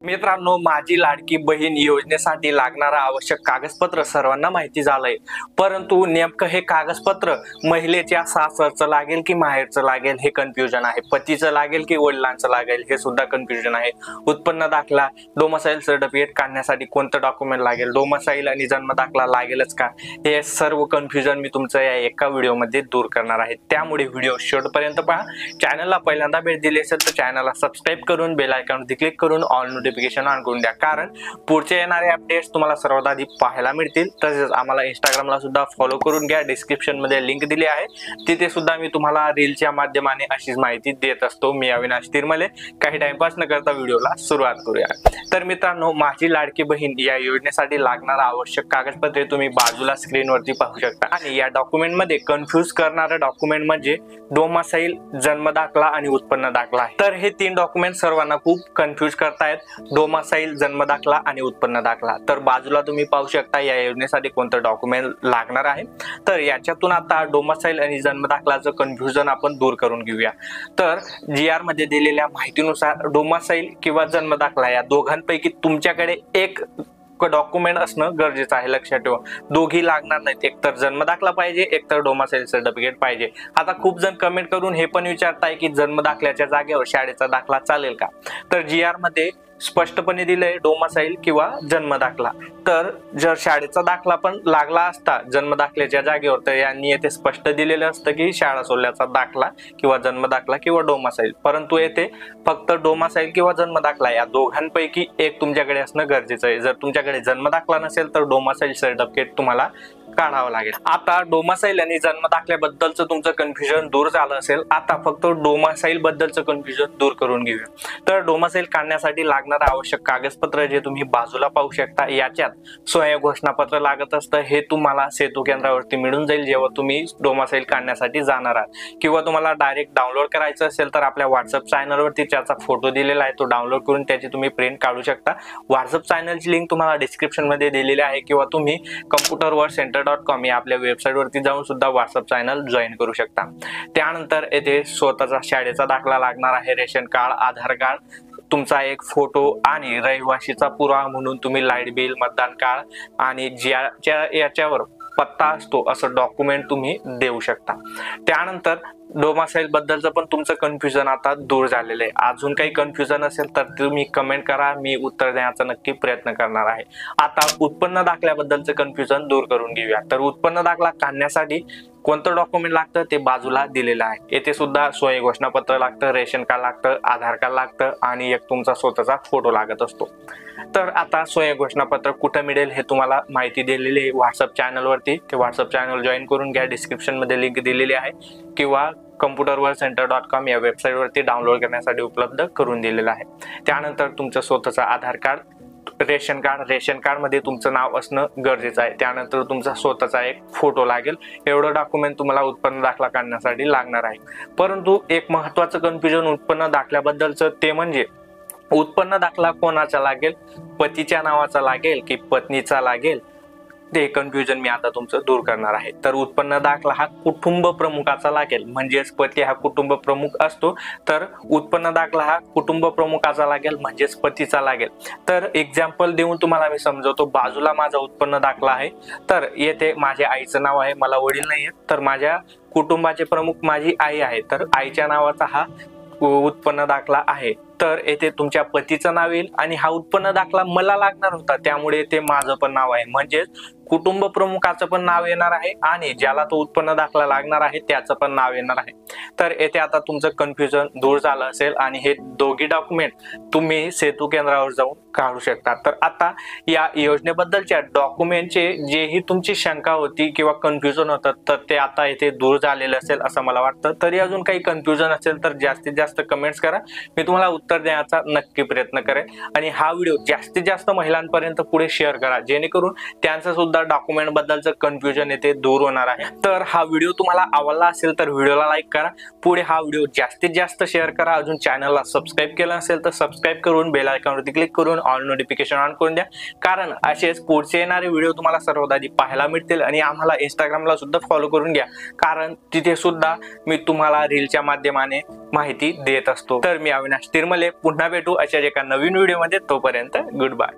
मित्रांनो, माझी लाडकी बहीण योजनेसाठी लागणारा आवश्यक कागदपत्र सर्वांना माहिती झालंय, परंतु नेमकं हे कागदपत्र महिलेच्या सासरचं लागेल की माहेरचं लागेल हे कन्फ्युजन आहे. पतीचं लागेल की वडिलांचं लागेल हे सुद्धा कन्फ्युजन आहे. उत्पन्न दाखला, डोमिसाईल सर्टिफिकेट काढण्यासाठी कोणतं डॉक्युमेंट लागेल, डोमिसाईल आणि जन्म दाखला लागेलच का, हे सर्व कन्फ्युजन मी तुमचं या एका व्हिडिओमध्ये दूर करणार आहे. त्यामुळे व्हिडिओ शेवटपर्यंत पहा. चॅनलला पहिल्यांदा भेट दिली असेल तर चॅनलला सबस्क्राईब करून बेल आयकॉनवरती क्लिक करून ऑल नोटिफिकेशन ऑन करून द्या, कारण पुढचे येणारे अपडेट्स तुम्हाला सर्वात आधी पाहायला मिळतील. तसेच आम्हाला इंस्टाग्रामला सुद्धा फॉलो करून घ्या. डिस्क्रिप्शन मध्ये लिंक दिली आहे, तिथे सुद्धा मी तुम्हाला रीलच्या माध्यमाने अशीच माहिती देत असतो. मी अविनाश तिरमले. काही टाइमपास न करता व्हिडिओला सुरुवात करूया. तर मित्रांनो, माझी लाडकी बहीण या योजनेसाठी लागणारा आवश्यक कागदपत्रे तुम्ही बाजूला स्क्रीनवरती पाहू शकता. आणि या डॉक्युमेंट मध्ये कन्फ्युज करणारं डॉक्युमेंट म्हणजे डोमिसाईल, जन्म दाखला आणि उत्पन्न दाखला आहे. तर हे तीन डॉक्युमेंट सर्वांना खूप कन्फ्युज करतायत, डोमिसाईल, जन्म दाखला आणि उत्पन्न दाखला. तर बाजूला तुम्ही पाहू शकता या योजनेसाठी कोणतं डॉक्युमेंट लागणार आहे. तर याच्यातून आता डोमिसाईल आणि जन्म दाखलाचं कन्फ्युजन आपण दूर करून घेऊया. तर GR मध्ये दिलेल्या माहितीनुसार डोमिसाईल किंवा जन्म दाखला या दोघांपैकी तुमच्याकडे एक डॉक्युमेंट असणं गरजेचं आहे. लक्षात ठेवा, दोघी लागणार नाहीत. एक तर जन्म दाखला पाहिजे, एक तर डोमिसाईल सर्टिफिकेट पाहिजे. आता खूप जण कमेंट करून हे पण विचारताय की जन्म दाखल्याच्या जागेवर शाळेचा दाखला चालेल का. तर GR मध्ये स्पष्टपणे दिलंय डोमिसाईल किंवा जन्म दाखला. तर जर शाळेचा दाखला पण लागला असता जन्म दाखल्याच्या जागेवर तर यांनी येथे स्पष्ट दिलेलं असतं की शाळा सोडल्याचा दाखला किंवा जन्म दाखला किंवा डोमिसाईल, परंतु येथे फक्त डोमिसाईल किंवा जन्म दाखला या दोघांपैकी एक तुमच्याकडे असणं गरजेचं आहे. जर तुमच्याकडे जन्म दाखला नसेल तर डोमिसाईल सर्टिफिकेट तुम्हाला काढावं लागेल. आता डोमिसाईल आणि जन्म दाखल्याबद्दलचं तुमचं कन्फ्युजन दूर झालं असेल. आता फक्त डोमिसाईल बद्दलचं कन्फ्युजन दूर करून घेऊया. तर डोमिसाईल काढण्यासाठी लागणारं आवश्यक कागदपत्र जे तुम्ही बाजूला पाहू शकता, याच्यात स्वयं घोषणापत्र लागत असतं. हे तुम्हाला सेतू केंद्रावरती मिळून जाईल जेव्हा तुम्ही डोमिसाईल काढण्यासाठी जाणार आहात, किंवा तुम्हाला डायरेक्ट डाउनलोड करायचं असेल तर आपल्या व्हॉट्सअप चॅनलवरती त्याचा फोटो दिलेला आहे, तो डाउनलोड करून त्याची तुम्ही प्रिंट काढू शकता. व्हॉट्सअप चॅनलची लिंक तुम्हाला डिस्क्रिप्शन मध्ये दिलेली आहे, किंवा तुम्ही computerworldcenter.com या आपल्या वेबसाईट वरती जाऊन सुद्धा व्हॉट्सअप चॅनल जॉईन करू शकता. त्यानंतर येथे स्वतःचा शाळेचा दाखला लागणार आहे, रेशन कार्ड, आधार कार्ड, तुमचा एक फोटो आणि रहिवाशीचा पुरावा म्हणून तुम्ही लाईट बिल, मतदान कार्ड आणि याच्यावर पत्ता असतो असं डॉक्युमेंट तुम्ही देऊ शकता. त्यानंतर डोमिसाईल बद्दलचं पण तुमचं कन्फ्युजन आता दूर झालेलं आहे. अजून काही कन्फ्युजन असेल तर तुम्ही कमेंट करा, मी उत्तर देण्याचा नक्की प्रयत्न करणार आहे. आता उत्पन्न दाखल्याबद्दलचं कन्फ्युजन दूर करून घेऊया. तर उत्पन्न दाखला काढण्यासाठी कोणतं डॉक्युमेंट लागतं ते बाजूला दिलेलं आहे. येथे सुद्धा स्वयं घोषणापत्र लागतं, रेशन कार्ड लागतं, आधार कार्ड लागतं आणि एक तुमचा स्वतःचा फोटो लागत असतो. तर आता स्वयं घोषणापत्र कुठं मिळेल हे तुम्हाला माहिती दिलेली आहे व्हॉट्सअप चॅनलवरती. ते व्हॉट्सअप चॅनल जॉईन करून घ्या. डिस्क्रिप्शन मध्ये लिंक दिलेली आहे, किंवा computerworldcenter.com या वेबसाईट वरती डाउनलोड करण्यासाठी उपलब्ध करून दिलेलं आहे. त्यानंतर तुमचं स्वतःचं आधार कार्ड, रेशन कार्ड मध्ये तुमचं नाव असणं गरजेचं आहे. त्यानंतर तुमचा स्वतःचा एक फोटो लागेल. एवढं डॉक्युमेंट तुम्हाला उत्पन्न दाखला काढण्यासाठी लागणार आहे. परंतु एक महत्त्वाचं कन्फ्युजन उत्पन्न दाखल्याबद्दलचं ते म्हणजे उत्पन्न दाखला कोणाचा लागेल, पतीच्या नावाचा लागेल की पत्नीचा लागेल, ते कन्फ्युजन मी आता तुमचं दूर करणार आहे. तर उत्पन्न दाखला हा कुटुंब प्रमुखाचा लागेल, म्हणजेच पती हा कुटुंब प्रमुख असतो, तर उत्पन्न दाखला हा कुटुंब प्रमुखाचा लागेल म्हणजेच पतीचा लागेल. तर एक्झाम्पल देऊन तुम्हाला मी समजवतो. बाजूला माझा उत्पन्न दाखला आहे, तर येथे माझ्या आईचं नाव आहे, मला वडील नाही आहेत, तर माझ्या कुटुंबाचे प्रमुख माझी आई आहे, तर आईच्या नावाचा हा उत्पन्न दाखला आहे. तर येथे तुमच्या पतीचं नाव येईल आणि हा उत्पन्न दाखला मला लागणार होता, त्यामुळे येथे माझं पण नाव आहे, म्हणजेच कुटुंब प्रमुखाचं पण नाव येणार आहे आणि ज्याला तो उत्पन्न दाखला लागणार आहे त्याचं पण नाव येणार आहे. तर येथे आता तुमचं कन्फ्युजन दूर झालं असेल आणि हे दोघी डॉक्युमेंट तुम्ही सेतू केंद्रावर जाऊन काढू शकता. तर आता या योजनेबद्दलच्या डॉक्युमेंटचे जेही तुमची शंका होती किंवा कन्फ्युजन होतं तर ते आता इथे दूर झालेलं असेल असं मला वाटतं. तरी अजून काही कन्फ्युजन असेल तर जास्तीत जास्त कमेंट्स करा, मी तुम्हाला उत्तर देण्याचा नक्की प्रयत्न करेन. आणि हा व्हिडिओ जास्तीत जास्त महिलांपर्यंत पुढे शेअर करा, जेणेकरून त्यांचं सुद्धा डॉक्युमेंट बद्दलचं कन्फ्युजन येथे दूर होणार आहे. तर हा व्हिडिओ तुम्हाला आवडला असेल तर व्हिडिओला लाईक करा, पुढे हा व्हिडिओ जास्तीत जास्त शेअर करा. अजून चॅनलला सबस्क्राईब केलं असेल तर सबस्क्राईब करून बेल आयकॉनवरती क्लिक करून ऑल नोटिफिकेशन ऑन करून द्या, कारण असेच पुढचे येणारे व्हिडिओ तुम्हाला सर्वात आधी पाहायला मिळतील. आणि आम्हाला इंस्टाग्रामला सुद्धा फॉलो करून घ्या, कारण तिथे सुद्धा मी तुम्हाला रीलच्या माध्यमाने माहिती देत असतो. तर मी अविनाश तिरमले निर्मले. पुन्हा भेटू अशाच एका नवीन व्हिडिओमध्ये. तोपर्यंत गुड बाय.